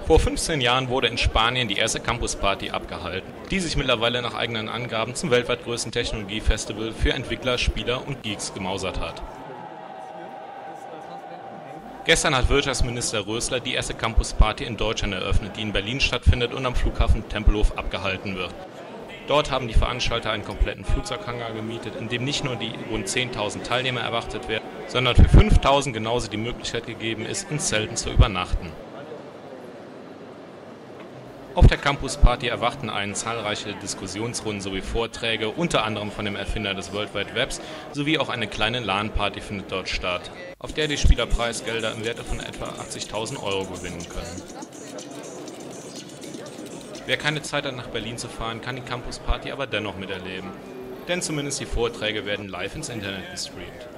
Vor 15 Jahren wurde in Spanien die erste Campus-Party abgehalten, die sich mittlerweile nach eigenen Angaben zum weltweit größten Technologiefestival für Entwickler, Spieler und Geeks gemausert hat. Gestern hat Wirtschaftsminister Rösler die erste Campus-Party in Deutschland eröffnet, die in Berlin stattfindet und am Flughafen Tempelhof abgehalten wird. Dort haben die Veranstalter einen kompletten Flugzeughangar gemietet, in dem nicht nur die rund 10.000 Teilnehmer erwartet werden, sondern für 5.000 genauso die Möglichkeit gegeben ist, in Zelten zu übernachten. Auf der Campus-Party erwarten einen zahlreiche Diskussionsrunden sowie Vorträge, unter anderem von dem Erfinder des World Wide Webs, sowie auch eine kleine LAN-Party findet dort statt, auf der die Spieler Preisgelder im Werte von etwa 80.000 € gewinnen können. Wer keine Zeit hat, nach Berlin zu fahren, kann die Campus-Party aber dennoch miterleben, denn zumindest die Vorträge werden live ins Internet gestreamt.